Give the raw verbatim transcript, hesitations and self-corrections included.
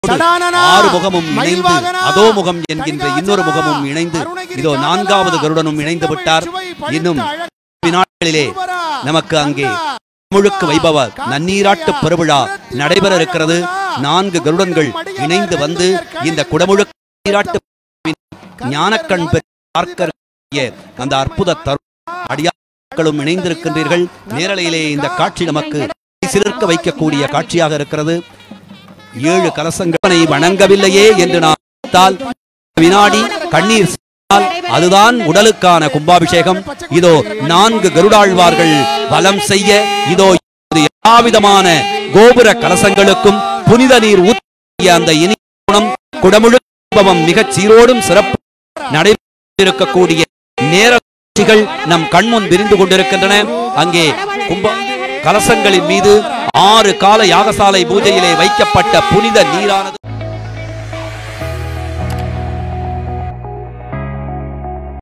ஆறு முகமும் இணைந்து அதோ முகம் என்கின்ற இன்னொரு முகமும் இணைந்து இதோ நான்காவது கருடனும் இணைந்து விட்டார். இன்னும் நாட்களிலே நமக்கு அங்கே முழுக்க வைபவ நன்னீராட்டு பெருவிழா நடைபெற இருக்கிறது. நான்கு கருடன்கள் இணைந்து வந்து இந்த குடமுழுக்கு நீராட்டு ஞானக்கண் பார்க்க அந்த அற்புத தரு அடியார்களும் இணைந்திருக்கின்றீர்கள். நேரலையிலே இந்த காட்சி நமக்கு சிலிர்க்க வைக்கக்கூடிய காட்சியாக இருக்கிறது. ஏழு கலசங்களை வணங்கவில்லையே என்று நாம் வினாடி கண்ணீர் அதுதான் உடலுக்கான கும்பாபிஷேகம். இதோ நான்கு கருடாழ்வார்கள் பலம் செய்ய இதோ எல்லாவிதமான கோபுர கலசங்களுக்கும் புனித நீர் ஊற்றிய அந்த இனிய குடமுழுக்கு மிகச் சீரோடும் சிறப்பு நடைபெறக்கூடிய நேரங்கள் நம் கண்முன் விரிந்து கொண்டிருக்கின்றன. அங்கே கும்ப கலசங்களின் மீது ஆறு கால யாகசாலை பூஜையிலே வைக்கப்பட்ட புனித நீரானது